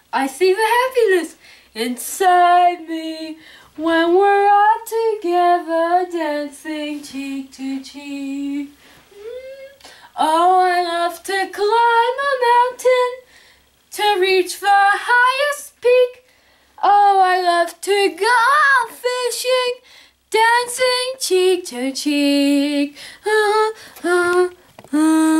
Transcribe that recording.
I see the happiness inside me when we're all together dancing cheek to cheek. Oh, I love to climb a mountain to reach the highest peak. Oh, I love to go fishing, dancing cheek to cheek.